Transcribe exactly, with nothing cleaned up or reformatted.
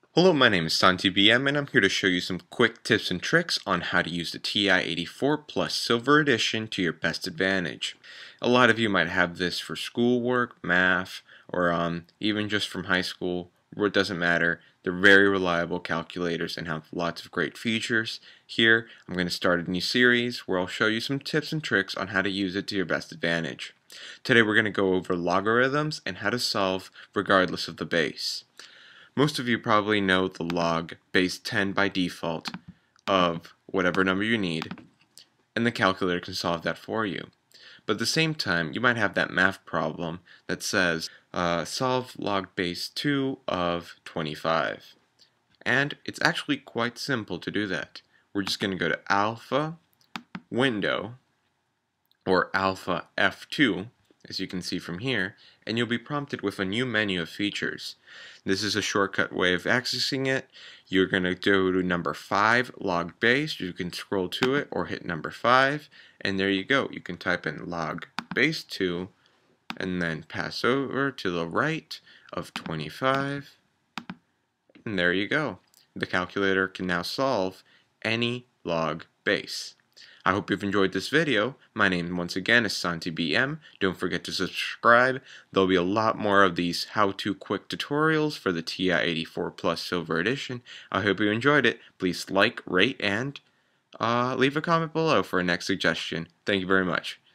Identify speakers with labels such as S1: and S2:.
S1: Hello, my name is santybm and I'm here to show you some quick tips and tricks on how to use the T I eighty-four Plus Silver Edition to your best advantage. A lot of you might have this for schoolwork, math, or um, even just from high school, where it doesn't matter. They're very reliable calculators and have lots of great features. Here, I'm going to start a new series where I'll show you some tips and tricks on how to use it to your best advantage. Today we're going to go over logarithms and how to solve regardless of the base. Most of you probably know the log base ten by default of whatever number you need, and the calculator can solve that for you. But at the same time, you might have that math problem that says uh, solve log base two of twenty-five. And it's actually quite simple to do that. We're just going to go to alpha, window, or alpha F two, as you can see from here, and you'll be prompted with a new menu of features. This is a shortcut way of accessing it. You're going to go to number five, log base. You can scroll to it or hit number five, and there you go. You can type in log base two and then pass over to the right of twenty-five, and there you go. The calculator can now solve any log base. I hope you've enjoyed this video. My name once again is santybm. Don't forget to subscribe. There'll be a lot more of these how-to quick tutorials for the T I eighty-four Plus Silver Edition. I hope you enjoyed it. Please like, rate, and uh, leave a comment below for a next suggestion. Thank you very much.